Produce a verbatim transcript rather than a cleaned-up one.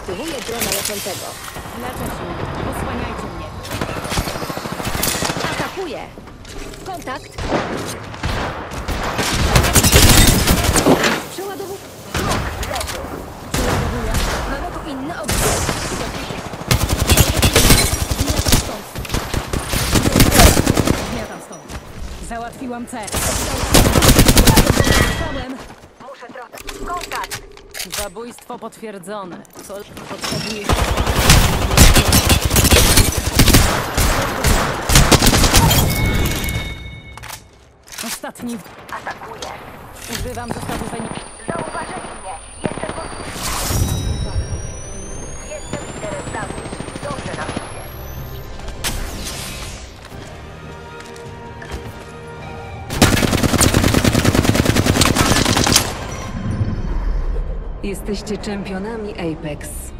Aktywuję drona leczącego. Leczę się. Osłaniajcie mnie. Atakuję! Kontakt! Przeładowuję. Przeładowuję. Mamy tu inny obiekt. Zmiatam stąd. Załatwiłam cel. Stałem. Muszę trochę. Kontakt! Zabójstwo potwierdzone. Co Potrzebuję. ostatni. Atakuję. Używam zestawu wyników. Zauważyli mnie. Jestem pod... Jestem liderem zabójstw. Dobrze nam idzie. Jesteście czempionami Apex.